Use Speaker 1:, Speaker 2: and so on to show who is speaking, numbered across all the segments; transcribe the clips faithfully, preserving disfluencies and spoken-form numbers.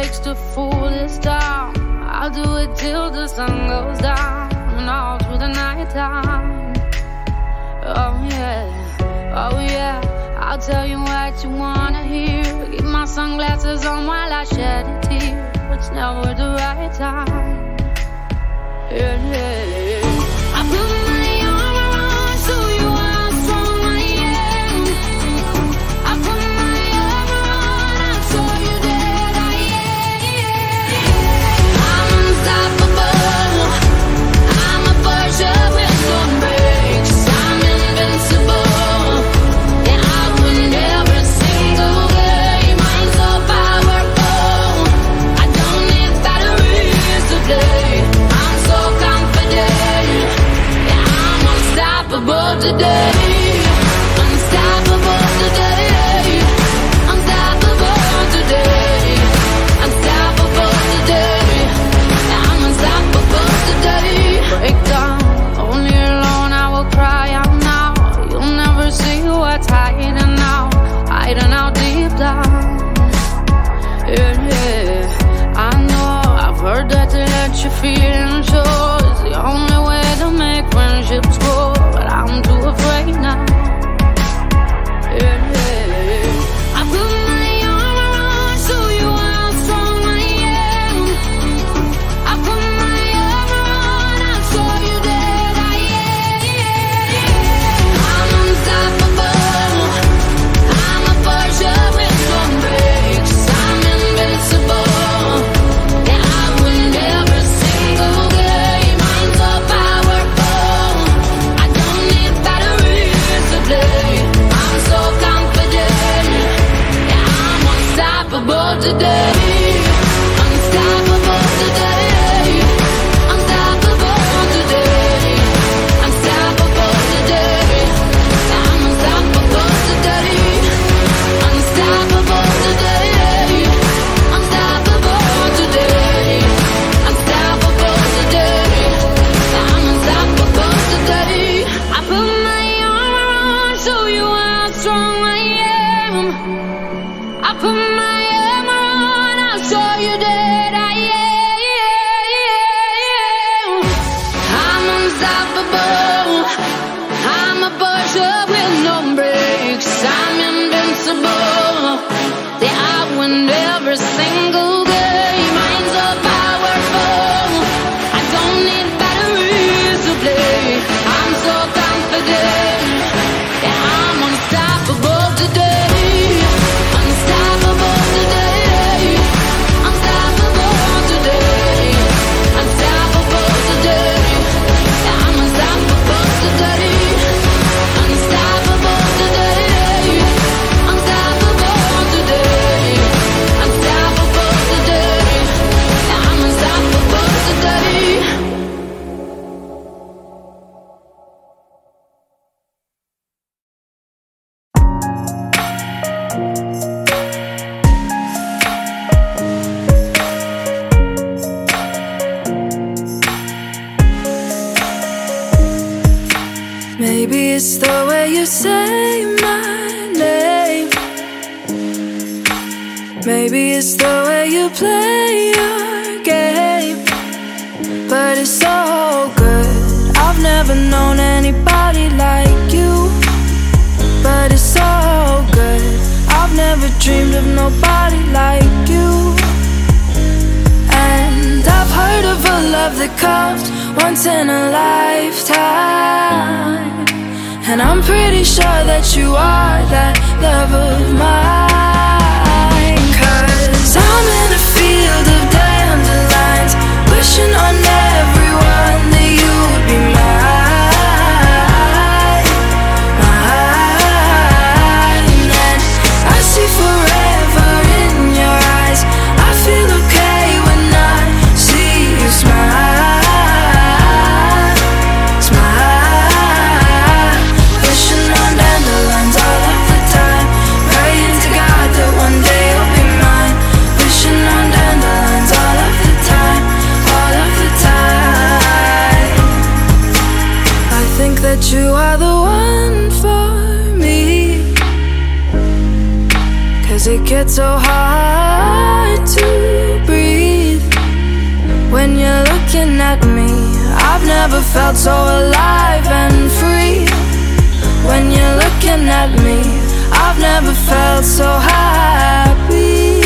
Speaker 1: takes to fool this town. I'll do it till the sun goes down and all through the night time. Oh yeah, oh yeah, I'll tell you what you wanna hear. Keep my sunglasses on while I shed a tear. It's never the right time. Yeah, yeah, yeah. I put my arm around so you how strong I am. I put my arm around, I show you that I am. I'm unstoppable. I'm a Porsche with no brakes. I'm invincible. Yeah, I win every single game. I'm so powerful. I don't need batteries to play. I'm so confident. Yeah, I'm unstoppable today. Unstoppable today. Unstoppable today. Unstoppable today. Yeah, I'm unstoppable today. Break down, only alone I will cry out now. You'll never see what's hiding out, hiding out deep down. Yeah, yeah, I know, I've heard that to let you feel and show is the only way to make friendships grow, but I'm too afraid now. Yeah, yeah, I put my arm around, show you how strong I am. I put my arm around, I'll show you that I am. I'm unstoppable. I'm a Porsche with no brakes. I'm invincible. Yeah, I win every single game. I'm so powerful. I don't need batteries to play. I'm so confident. Yeah, I'm unstoppable today. Unstoppable today. Unstoppable today. Unstoppable today. Yeah, I'm unstoppable today. Unstoppable today. Unstoppable today. Unstoppable today. Yeah, I'm unstoppable today. I put my arm around, show you how strong I am. I put my arm around, I'll show you that I am. I'm unstoppable. I'm a Porsche with no brakes. I'm invincible. Yeah, I win every single game. I'm so powerful. I don't need batteries to play. I'm so confident. Yeah, I'm unstoppable today. Unstoppable today. Unstoppable today. Unstoppable today. Yeah, I'm unstoppable today. Unstoppable today. Unstoppable today. Unstoppable today. Yeah, I'm unstoppable today.
Speaker 2: Maybe it's the way you say my name. Maybe it's the way you play your game. But it's so good. I've never known anybody like you. But it's so good. I've never dreamed of nobody like you. And I've heard of a love that comes once in a lifetime. And I'm pretty sure that you are that love of mine. Cause I'm in a field of dandelions, wishing on everyone that you would be mine, mine. And I see forever in your eyes. I feel okay when I see you smile. That you are the one for me. Cause it gets so hard to looking at me, I've never felt so alive and free. When you're looking at me, I've never felt so happy.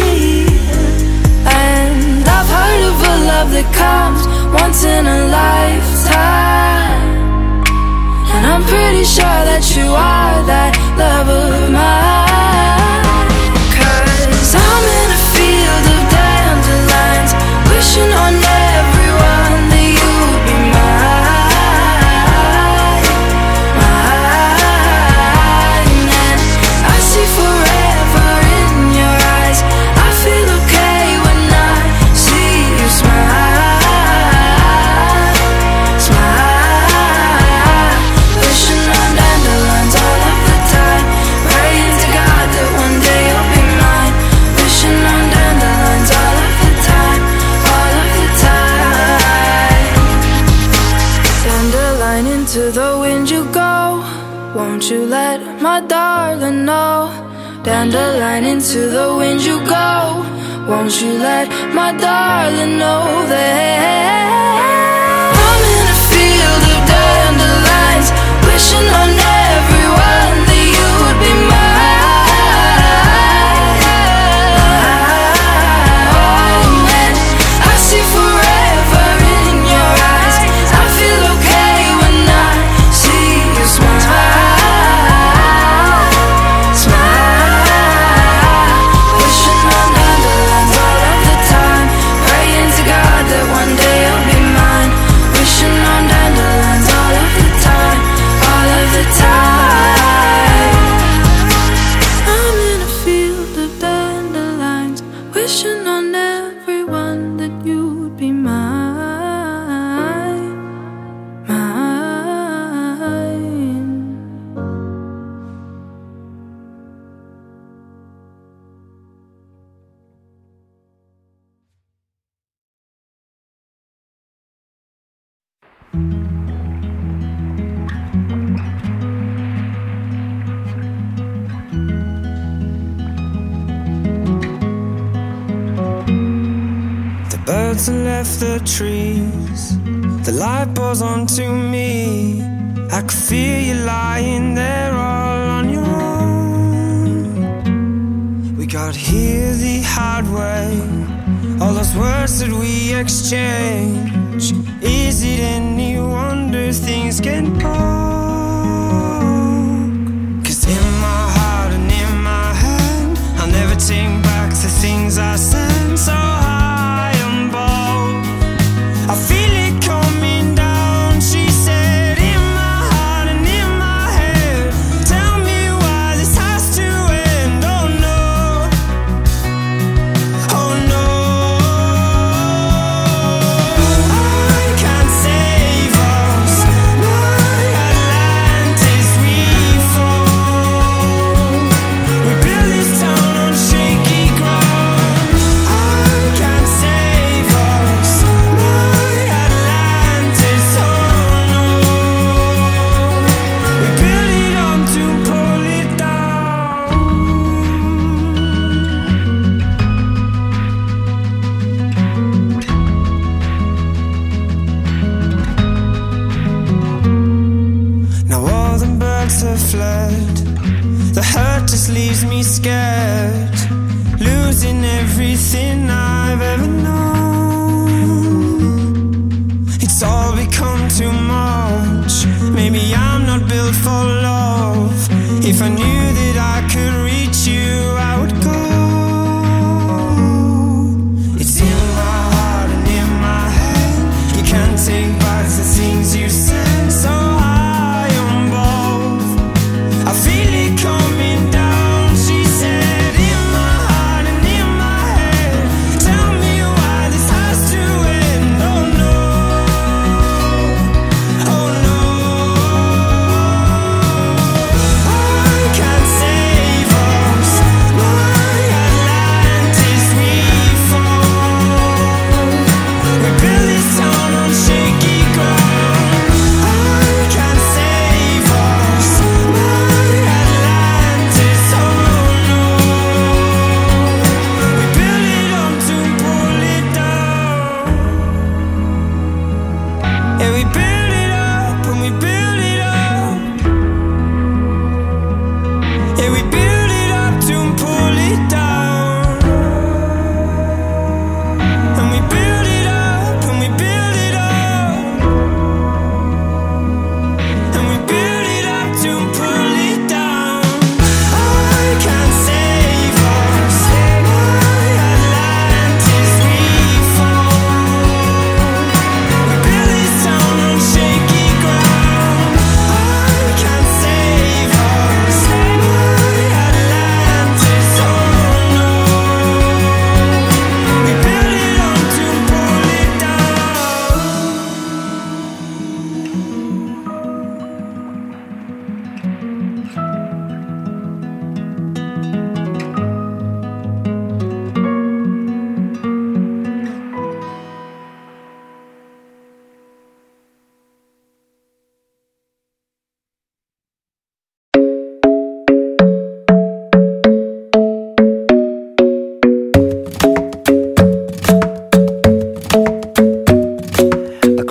Speaker 2: And I've heard of a love that comes once in a lifetime, and I'm pretty sure that you are that love of mine. Cause I'm in a field of dandelions, wishing on everyone that you'd be mine, mine. And I see forever in your eyes. I feel okay when I see you smile, smile. Wishing on dandelions all of the time, praying to God that one day you'll be mine. Wishing on dandelions all of the time, all of the time. Dandelion, into the wind you go, won't you let my darling know? Dandelion, into the wind you go, won't you let my darling know that I'm in a field of dandelions, wishing on everyone that you would be mine. And I see forever in your eyes. I feel okay when I see you smile, smile. Wishing on dandelions all of the time, praying to God that one day you'll be mine. Wishing on dandelions all of the time, all of the time. I'm in a field of dandelions, wishing on everyone that you'd be mine, mine.
Speaker 3: The birds have left the trees, the light pours onto me. I could feel you lying there all on your own. We got here the hard way, all those words that we exchange. Is it any wonder things get broke? Cause in my heart and in my hand, I'll never take back the things I said. So high and bold, I feel it coming down. She said, in my heart and in my head, tell me why this has to end. Oh no, oh no, I can't save us. My Atlantis, we fall. We build this town on shaky ground. I can't save us. My Atlantis, oh no. We build it up to pull it down. Now all the birds have fled, the hurt just leaves me scared, losing everything I've ever known. It's all become too much. Maybe I'm not built for love. If I knew that I could reach you, I would go. It's in my heart and in my head. You can't take back the things you said. So high on both, I feel it coming down. She said, in my heart and in my head, tell me why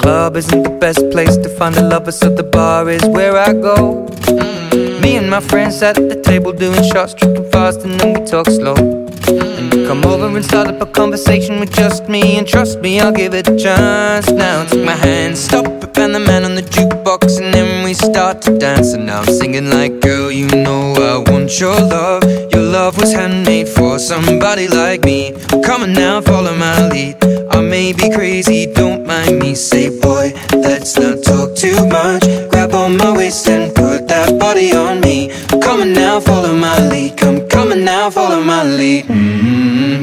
Speaker 3: club isn't the best place to find a lover, so the bar is where I go. mm. Me and my friends sat at the table doing shots, tripping fast, and then we talk slow. And you come over and start up a conversation with just me, and trust me, I'll give it a chance. Now take my hand, stop it, and the man on the jukebox, and then we start to dance. And now I'm singing like, girl, you know I want your love. Your love was handmade for somebody like me. Come on now, follow my lead. I may be crazy, don't mind me. Say, boy, let's not talk too much. Grab on my waist and put that body on me. Come on now, follow my lead. Come, come on now, follow my lead. mm-hmm.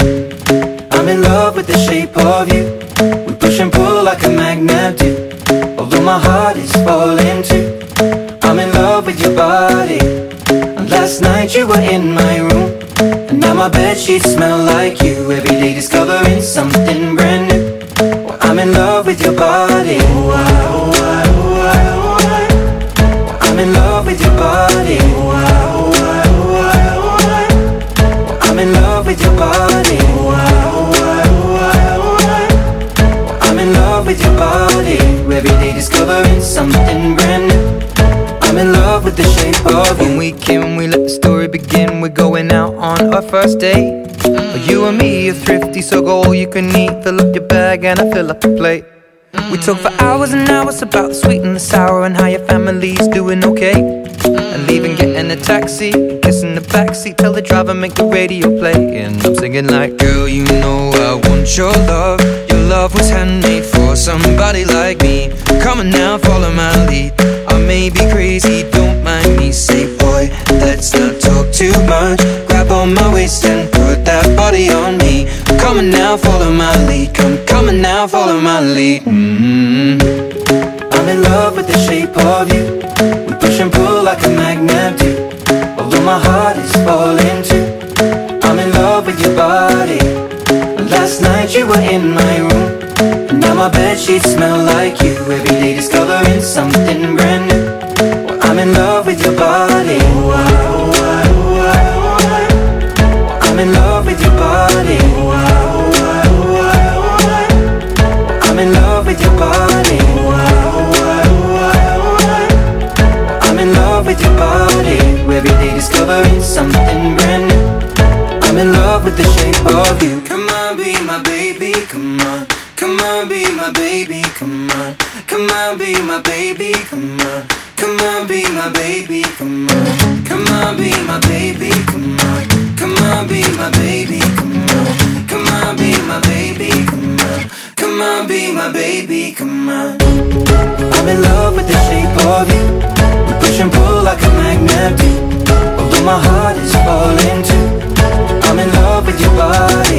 Speaker 3: I'm in love with the shape of you. We push and pull like a magnet do. Although my heart is falling too, I'm in love with your body. And last night you were in my room, and now my bedsheets smell like you. Every day discovering something brand new. Well, I'm in love with your body. Oh, I, oh, I, oh, I, oh, I. Well, I'm in love with your body. Oh, I, oh, I, oh, I, oh, I. Well, I'm in love with your body. Oh, I, oh, I, oh, I, oh, I. Well, I'm in love with your body. Every day discovering something brand new. I'm in love with the shape of you. When we came, we let the story begin. We're going out on our first date. mm. You and me are thrifty, so go all you can eat. Fill up your bag and I fill up the plate. mm. We talk for hours and hours about the sweet and the sour, and how your family's doing okay. mm. And leaving, getting a taxi, kissing the backseat, tell the driver make the radio play. And I'm singing like, girl, you know I want your love. Your love was handmade for somebody like me. Come on now, follow my lead. I may be crazy, don't mind me. Say, boy, let's not talk too much. Grab on my waist and put that body on me. Come on now, follow my lead. Come, come on now, follow my lead. mm-hmm. I'm in love with the shape of you. We push and pull like a magnet do. Although my heart is falling too, I'm in love with your body. Last night you were in my room, and now my bedsheets smell like you. Every day discovering something brand new. Well, I'm in love with your body. Oh, I, oh, I, oh, I, oh, I. Well, I'm in love with your body. Oh, I, oh, I, oh, I, oh, I. Well, I'm in love with your body. Oh, I, oh, I, oh, I, oh, I. Well, I'm in love with your body. Every day discovering something brand new. I'm in love with the shape of you. Come on, be my baby, come on. Come on, be my baby, come on. Come on, be my baby, come on. Come on, be my baby, come on. Come on, be my baby, come on. Come on, be my baby, come on. Come on, be my baby, come on. Come on, be my baby, come on. I'm in love with the shape of you. We push and pull like a magnet do. Although my heart is falling too, I'm in love with your body.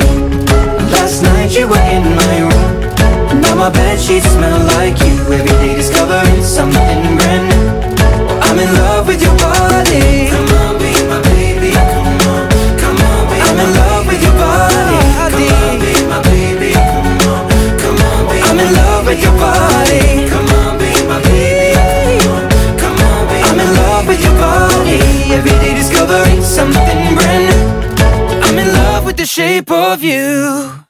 Speaker 3: Last night you were in my room, now my bedsheets smell like you. Every day discovering something brand new. Well, I'm in love with your body. Come on, be my baby, come on. Come on, be I'm in love with your body. Come on, be my baby, come on. Come on, be I'm in love with your body. Come on, be my baby, come on. Come on, be I'm in love with your body. Every day discovering something brand new. I'm in love with the shape of you.